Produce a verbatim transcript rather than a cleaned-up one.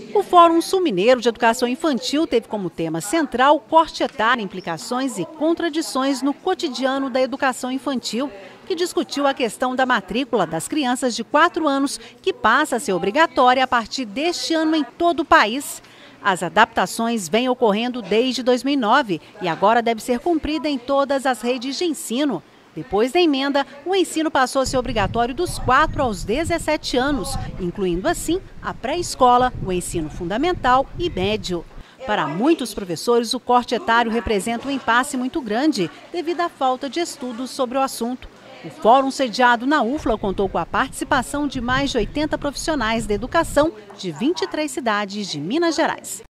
O Fórum Sul-Mineiro de Educação Infantil teve como tema central o corte etário, implicações e contradições no cotidiano da educação infantil, que discutiu a questão da matrícula das crianças de quatro anos, que passa a ser obrigatória a partir deste ano em todo o país. As adaptações vêm ocorrendo desde dois mil e nove e agora deve ser cumprida em todas as redes de ensino. Depois da emenda, o ensino passou a ser obrigatório dos quatro aos dezessete anos, incluindo assim a pré-escola, o ensino fundamental e médio. Para muitos professores, o corte etário representa um impasse muito grande devido à falta de estudos sobre o assunto. O fórum sediado na U F L A contou com a participação de mais de oitenta profissionais da educação de vinte e três cidades de Minas Gerais.